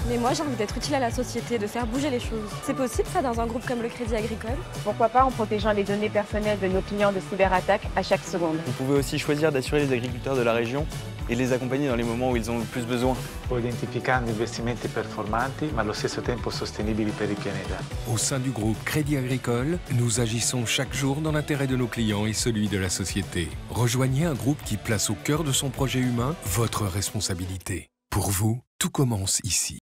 Mais moi, j'ai envie d'être utile à la société, de faire bouger les choses. C'est possible ça dans un groupe comme le Crédit Agricole? Pourquoi pas en protégeant les données personnelles de nos clients de cyberattaques à chaque seconde. Vous pouvez aussi choisir d'assurer les agriculteurs de la région et les accompagner dans les moments où ils ont le plus besoin. Identificando investimenti performanti ma allo stesso tempo sostenibili per il pianeta. Au sein du groupe Crédit Agricole, nous agissons chaque jour dans l'intérêt de nos clients et celui de la société. Rejoignez un groupe qui place au cœur de son projet humain votre responsabilité. Pour vous, tout commence ici.